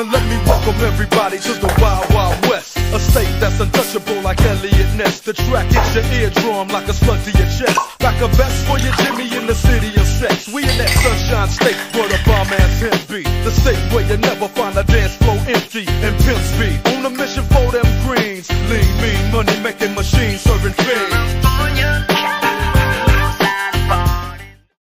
Now let me welcome everybody to the Wild Wild West, a state that's untouchable like Elliot Ness. The track hits your eardrum like a slug to your chest, like a vest for your Jimmy in the city of sex. We in that sunshine state where the bomb ass him be, the state where you never find a dance floor empty and pimp speed. On a mission for them greens, lean, mean, money making machines serving fiends.